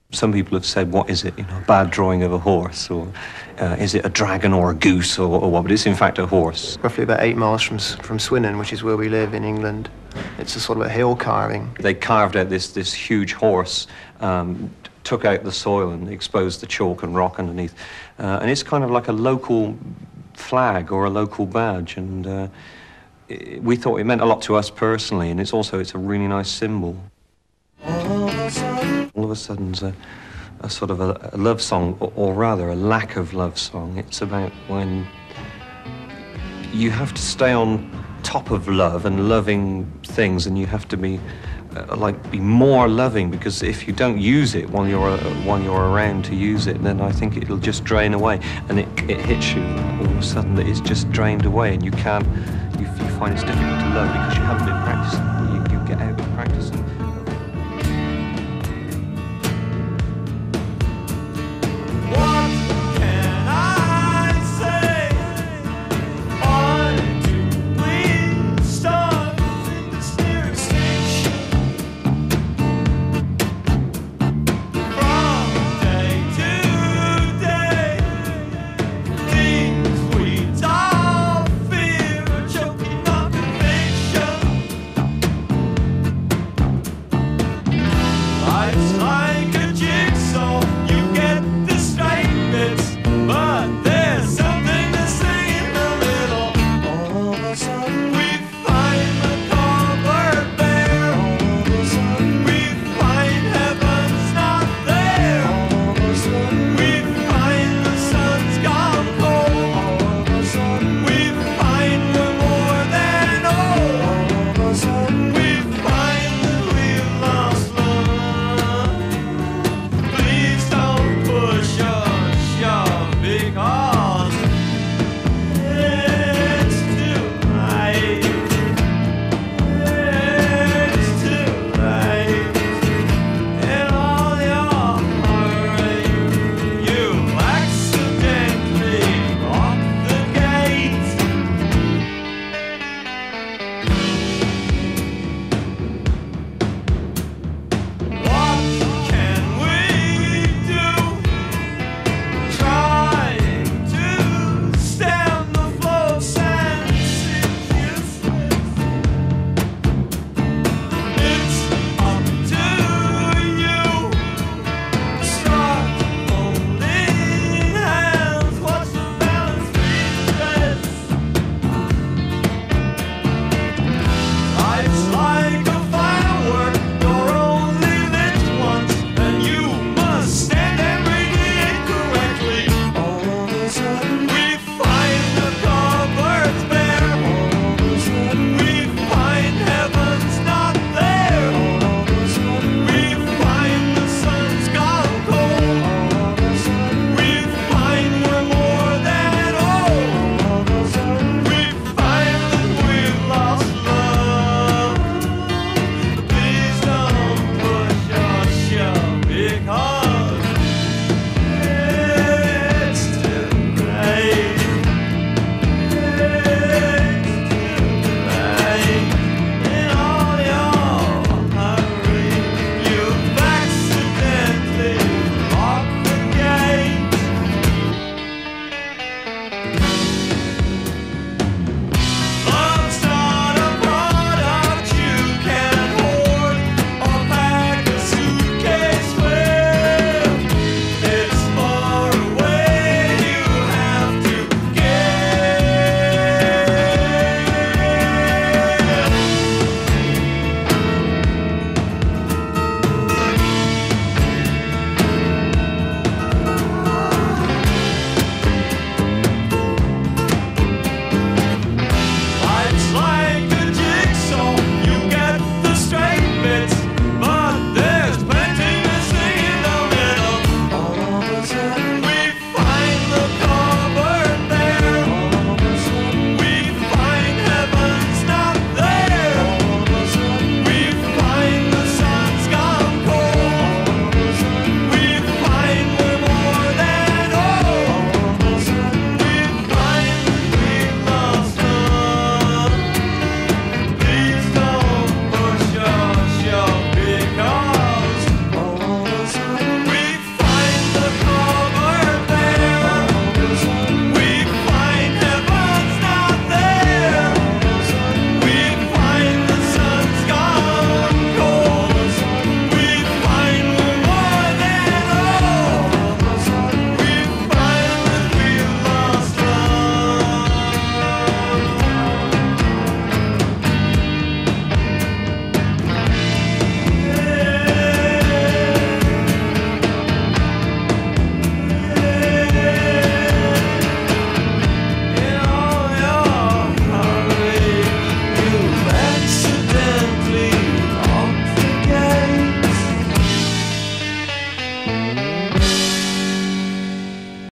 Some people have said, what is it, you know, a bad drawing of a horse, or is it a dragon or a goose or what? But it's in fact a horse. Roughly about 8 miles from Swindon, which is where we live in England. It's a sort of a hill carving. They carved out this huge horse, took out the soil and exposed the chalk and rock underneath. And it's kind of like a local flag or a local badge. And we thought it meant a lot to us personally, and it's a really nice symbol. All of a sudden, there's a sort of a love song, or rather a lack of love song. It's about when you have to stay on top of love and loving things, and you have to be be more loving, because if you don't use it while you're around to use it, then I think it'll just drain away, and it hits you all of a sudden that it's just drained away, and you find it's difficult to love because you haven't been practicing.